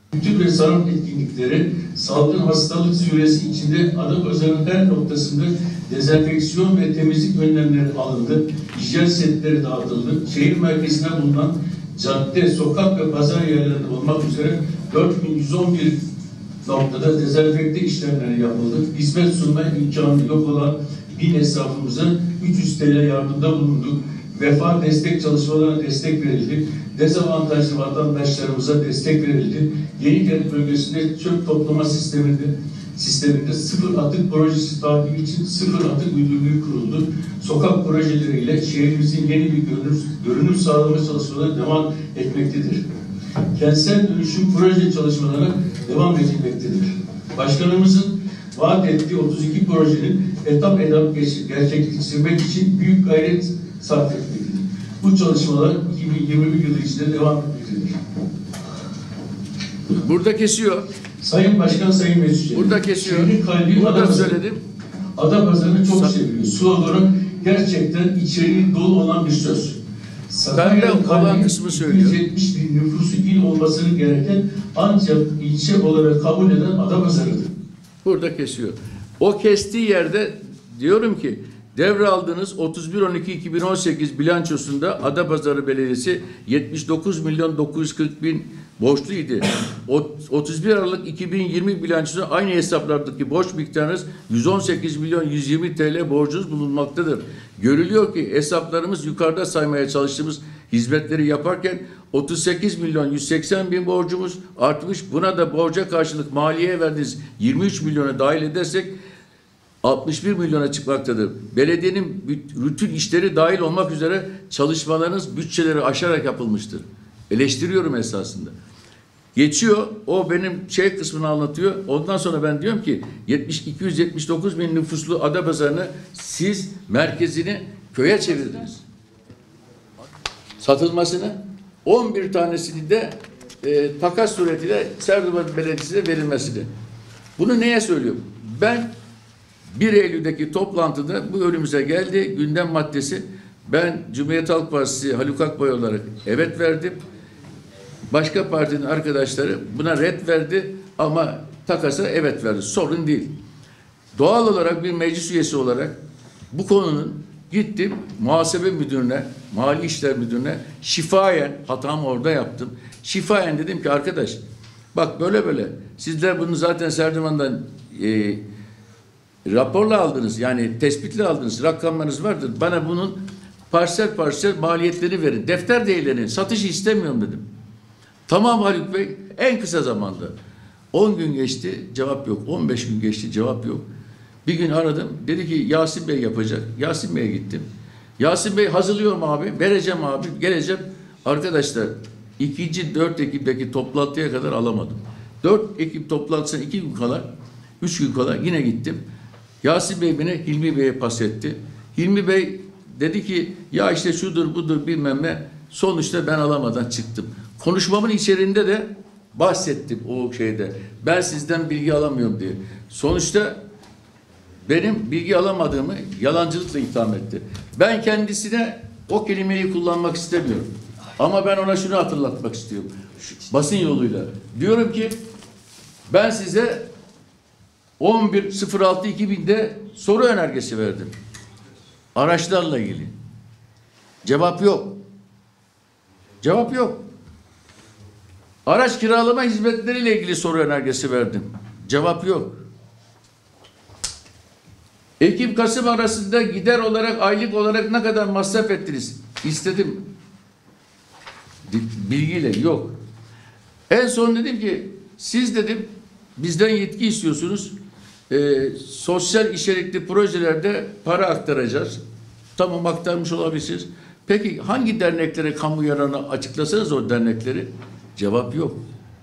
Kültür ve sanat etkinlikleri, salgın hastalık süresi içinde Adapazarı'nın her noktasında dezenfeksiyon ve temizlik önlemleri alındı. Hijyen setleri dağıtıldı. Şehir merkezine bulunan cadde, sokak ve pazar yerlerinde olmak üzere 4111 noktada dezenfekte işlemleri yapıldı. Hizmet sunma imkanı yok olan bin esnafımıza 300 TL yardımda bulunduk. Vefa destek çalışmalarına destek verildi. Dezavantajlı vatandaşlarımıza destek verildi. Yenikent bölgesinde çöp toplama sisteminde sıfır atık projesi takibi için sıfır atık müdürlüğü kuruldu. Sokak projeleriyle şehrimizin yeni bir görünüm sağlama çalışmaları devam etmektedir. Kentsel dönüşüm proje çalışmaları devam edilmektedir. Başkanımızın vaat ettiği 32 projenin etap gerçekleştirmek için büyük gayret sarf etmektedir. Bu çalışmalar 2021 yılı içinde devam etmektedir. Burada kesiyor. Sayın Başkan, Sayın Meclis. Burada kesiyor. Şehrin kalbi Burada Adapazarı. söyledim. Adapazarı'nı çok seviyor. Sloganı gerçekten içeriği dolu olan bir söz. Sakarya'nın kalan kısmı söylüyor. 270 bin nüfusu il olmasını gereken ancak ilçe olarak kabul eden Adapazarı'dır. Burada kesiyor. O kestiği yerde diyorum ki devraldığınız 31.12.2018 bilançosunda Adapazarı Belediyesi 79 milyon 940 bin borçluydu. 31 Aralık 2020 bilançosunda aynı hesaplardaki borç miktarınız 118 milyon 120 TL borcunuz bulunmaktadır. Görülüyor ki hesaplarımız yukarıda saymaya çalıştığımız hizmetleri yaparken 38 milyon 180 bin borcumuz artmış. Buna da borca karşılık maliyeye verdiğiniz 23 milyona dahil edersek 61 milyona çıkmaktadır. Belediyenin bütün işleri dahil olmak üzere çalışmalarınız bütçeleri aşarak yapılmıştır. Eleştiriyorum esasında. Geçiyor, o benim kısmını anlatıyor. Ondan sonra ben diyorum ki 279 bin nüfuslu Adapazarı'nı siz merkezini köye çevirdiniz. Satılmasını 11 tanesini de takas suretiyle Serdivan Belediyesi'ne verilmesini. Bunu neye söylüyorum? Ben 1 Eylül'deki toplantıda bu önümüze geldi gündem maddesi. Ben Cumhuriyet Halk Partisi Haluk Akbay olarak evet verdim. Başka partinin arkadaşları buna red verdi ama takasa evet verdi. Sorun değil. Doğal olarak bir meclis üyesi olarak bu konunun gittim muhasebe müdürüne, mali işler müdürüne şifayen, hatamı orada yaptım. Şifayen dedim ki arkadaş bak böyle sizler bunu zaten Serdivan'dan raporla aldınız, yani tespitle aldınız, rakamlarınız vardır. Bana bunun parsel maliyetleri verin. Defter değerlerini, satışı istemiyorum dedim. Tamam Haluk Bey, en kısa zamanda. 10 gün geçti, cevap yok. 15 gün geçti, cevap yok. Bir gün aradım, dedi ki Yasin Bey yapacak. Yasin Bey'e gittim. Yasin Bey hazırlıyorum abi, vereceğim abi, geleceğim. Arkadaşlar, 4 Ekim'deki toplantıya kadar alamadım. 4 Ekim toplantısına 2 gün kala, 3 gün kala yine gittim. Yasin Bey beni Hilmi Bey'e pas etti. Hilmi Bey dedi ki ya işte şudur budur bilmem ne. Sonuçta ben alamadan çıktım. Konuşmamın içerisinde de bahsettim o şeyde. Ben sizden bilgi alamıyorum diye. Sonuçta benim bilgi alamadığımı yalancılıkla itham etti. Ben kendisine o kelimeyi kullanmak istemiyorum. Ama ben ona şunu hatırlatmak istiyorum. Basın yoluyla. Diyorum ki ben size 11.06.2000'de soru önergesi verdim. Araçlarla ilgili. Cevap yok. Cevap yok. Araç kiralama hizmetleriyle ilgili soru önergesi verdim. Cevap yok. Ekim-Kasım arasında gider olarak, aylık olarak ne kadar masraf ettiniz? İstedim. Bilgiyle yok. En son dedim ki siz dedim bizden yetki istiyorsunuz. Sosyal içerikli projelerde para aktaracağız. Tamam, aktarmış olabilirsiniz. Peki hangi derneklere kamu yararına açıklasanız o dernekleri? Cevap yok.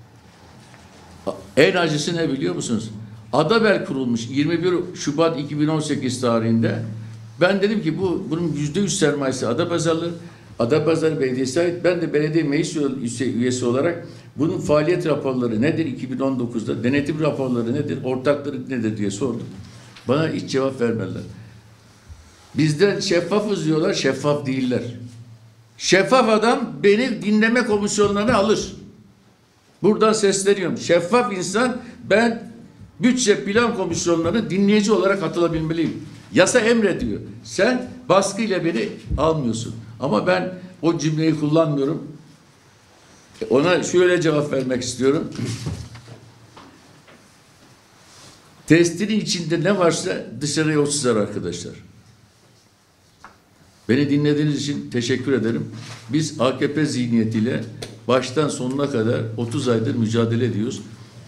En acısı ne biliyor musunuz? Adabel kurulmuş 21 Şubat 2018 tarihinde. Ben dedim ki bunun %100 sermayesi Adapazarı Belediyesi'ne ait. Ben de belediye meclis üyesi olarak bunun faaliyet raporları nedir 2019'da, denetim raporları nedir, ortakları nedir diye sordum. Bana hiç cevap vermediler. Bizden şeffafız diyorlar, şeffaf değiller. Şeffaf adam beni dinleme komisyonlarına alır. Buradan sesleniyorum. Şeffaf insan, ben bütçe plan komisyonlarına dinleyici olarak katılabilmeliyim. Yasa emrediyor. Sen baskıyla beni almıyorsun. Ama ben o cümleyi kullanmıyorum. Ona şöyle cevap vermek istiyorum. Testinin içinde ne varsa dışarıya o sızar arkadaşlar. Beni dinlediğiniz için teşekkür ederim. Biz AKP zihniyetiyle baştan sonuna kadar 30 aydır mücadele ediyoruz.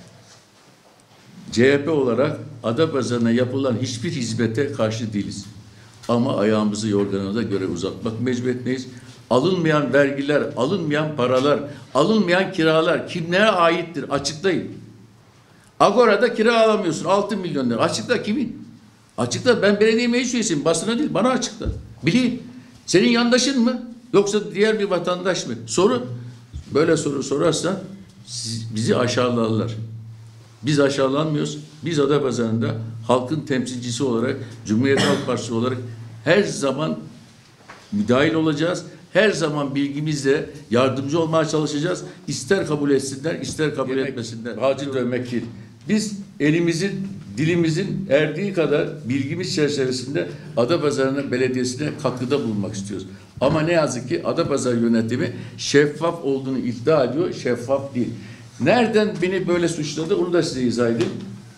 CHP olarak Adapazarı'na yapılan hiçbir hizmete karşı değiliz. Ama ayağımızı yorganına göre uzatmak mecburiyetindeyiz. Alınmayan vergiler, alınmayan paralar, alınmayan kiralar kimlere aittir? Açıklayın. Agora'da kira alamıyorsun. 6 milyon lira. Açıkla, kimin? Açıkla. Ben belediye meclis üyesiyim. Basına değil. Bana açıkla. Bileyim. Senin yandaşın mı? Yoksa diğer bir vatandaş mı? Sorun. Böyle soru sorarsan bizi aşağılarlar. Biz aşağılanmıyoruz. Biz Adapazarı'nda halkın temsilcisi olarak, Cumhuriyet Halk Partisi olarak her zaman müdahil olacağız. Her zaman bilgimizle yardımcı olmaya çalışacağız. İster kabul etsinler, ister kabul etmesinler. Hacı dövmek değil. Biz elimizin, dilimizin erdiği kadar bilgimiz çerçevesinde Adapazarı Belediyesi'ne katkıda bulunmak istiyoruz. Ama ne yazık ki Adapazarı yönetimi şeffaf olduğunu iddia ediyor, şeffaf değil. Nereden beni böyle suçladı onu da size izah edeyim.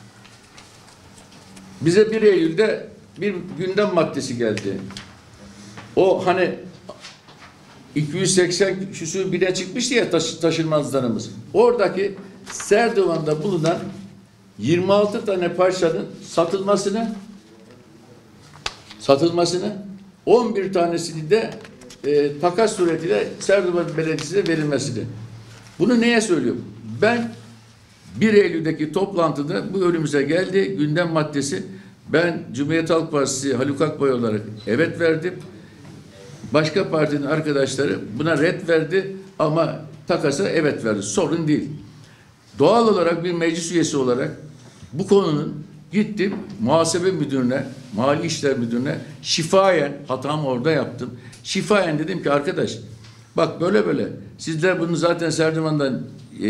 Bize 1 Eylül'de bir gündem maddesi geldi. O hani 280 küsur bine çıkmıştı ya taşınmazlarımız. Oradaki Serdivan'da bulunan 26 tane parçanın satılmasını 11 tanesini de takas suretiyle Serdivan Belediyesi'ne verilmesini. Bunu neye söylüyorum? Ben 1 Eylül'deki toplantıda bu önümüze geldi gündem maddesi. Ben Cumhuriyet Halk Partisi Haluk Akbay olarak evet verdim. Başka partinin arkadaşları buna red verdi ama takasa evet verdi. Sorun değil. Doğal olarak bir meclis üyesi olarak bu konunun gittim muhasebe müdürüne, mali işler müdürüne şifayen, hatamı orada yaptım. Şifayen dedim ki arkadaş bak böyle sizler bunu zaten Serdivan'dan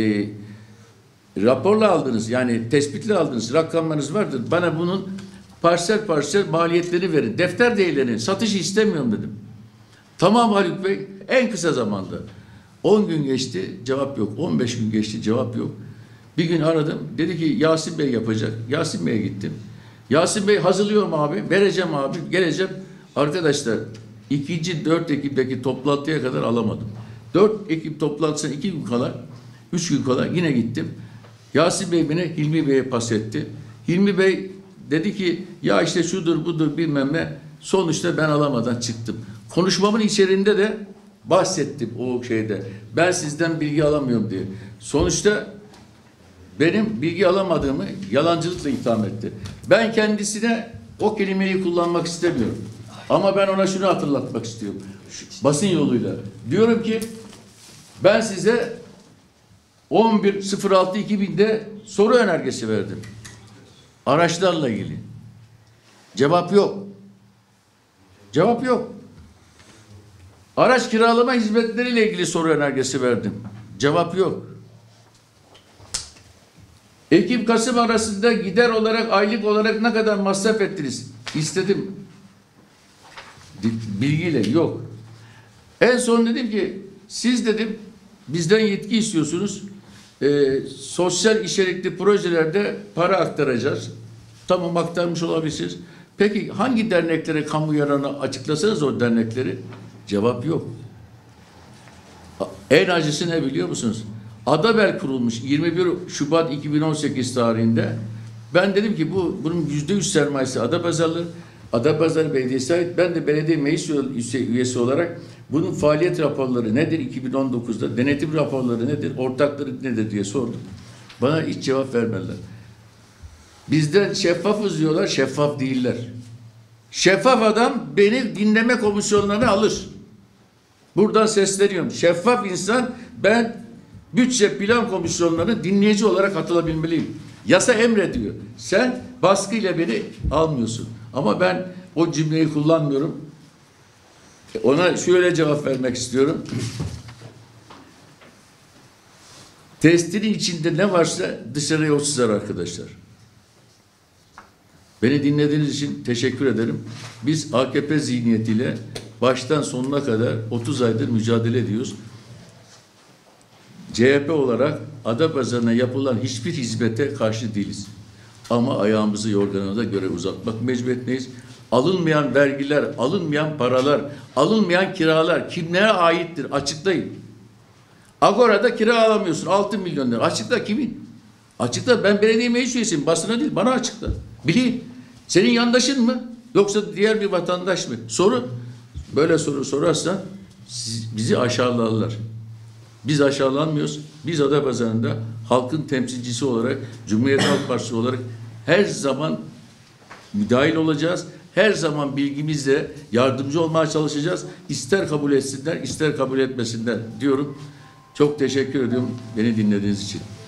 raporla aldınız, yani tespitle aldınız, rakamlarınız vardır. Bana bunun parsel maliyetleri verin. Defter değerlerini, satışı istemiyorum dedim. Tamam Haluk Bey, en kısa zamanda. 10 gün geçti, cevap yok. 15 gün geçti, cevap yok. Bir gün aradım, dedi ki Yasin Bey yapacak. Yasin Bey'e gittim. Yasin Bey hazırlıyorum abi, vereceğim abi, geleceğim. Arkadaşlar, 4 Ekim'deki toplantıya kadar alamadım. 4 Ekim toplantısına 2 gün kala, 3 gün kala yine gittim. Yasin Bey beni Hilmi Bey'e pas etti. Hilmi Bey dedi ki ya işte şudur budur bilmem ne. Sonuçta ben alamadan çıktım. Konuşmamın içerisinde de bahsettim o şeyde. Ben sizden bilgi alamıyorum diye. Sonuçta benim bilgi alamadığımı yalancılıkla itham etti. Ben kendisine o kelimeyi kullanmak istemiyorum. Ama ben ona şunu hatırlatmak istiyorum. Basın yoluyla. Diyorum ki ben size 11.06.2000'de soru önergesi verdim. Araçlarla ilgili. Cevap yok. Cevap yok. Araç kiralama hizmetleriyle ilgili soru önergesi verdim. Cevap yok. Ekim-Kasım arasında gider olarak, aylık olarak ne kadar masraf ettiniz? İstedim. Bilgiyle yok. En son dedim ki siz dedim bizden yetki istiyorsunuz. Sosyal içerikli projelerde para aktaracağız. Tamam, aktarmış olabilirsiniz. Peki hangi derneklere kamu yararına açıklasanız o dernekleri? Cevap yok. En acısı ne biliyor musunuz? Adabel kurulmuş 21 Şubat 2018 tarihinde. Ben dedim ki bunun %100 sermayesi Adapazarı Belediyesi'ne ait. Ben de belediye meclis üyesi olarak bunun faaliyet raporları nedir 2019'da, denetim raporları nedir, ortakları nedir diye sordum. Bana hiç cevap vermediler. Bizden şeffafız diyorlar, şeffaf değiller. Şeffaf adam beni dinleme komisyonlarına alır. Buradan sesleniyorum. Şeffaf insan, ben bütçe plan komisyonlarına dinleyici olarak katılabilmeliyim. Yasa emrediyor. Sen baskıyla beni almıyorsun. Ama ben o cümleyi kullanmıyorum. Ona şöyle cevap vermek istiyorum. Testinin içinde ne varsa dışarıya o sızar arkadaşlar. Beni dinlediğiniz için teşekkür ederim. Biz AKP zihniyetiyle baştan sonuna kadar 30 aydır mücadele ediyoruz. CHP olarak Adapazarı'na yapılan hiçbir hizmete karşı değiliz. Ama ayağımızı yorganına göre uzatmak mecburiyetindeyiz. Alınmayan vergiler, alınmayan paralar, alınmayan kiralar kimlere aittir? Açıklayın. Agora'da kira alamıyorsun. 6 milyon lira. Açıkla kimin? Açıkla. Ben belediye meclis üyesiyim. Basına değil. Bana açıkla. Bileyim. Senin yandaşın mı? Yoksa diğer bir vatandaş mı? Soru. Böyle soru sorarsan bizi aşağılarlar. Biz aşağılanmıyoruz. Biz Adapazarı'nda halkın temsilcisi olarak, Cumhuriyet Halk Partisi olarak her zaman müdahil olacağız. Her zaman bilgimizle yardımcı olmaya çalışacağız. İster kabul etsinler, ister kabul etmesinler diyorum. Çok teşekkür ediyorum beni dinlediğiniz için.